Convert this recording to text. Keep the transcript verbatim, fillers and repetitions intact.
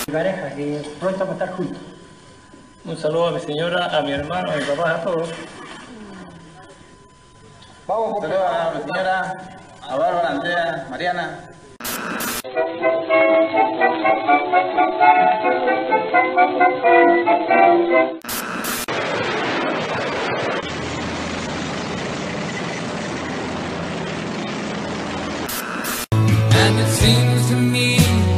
Mi pareja, que pronto vamos a estar juntos. Un saludo a mi señora, a mi hermano, a mi papá, a todos. Vamos, un saludo a mi señora, a Bárbara, Andrea, Mariana. And it seems to me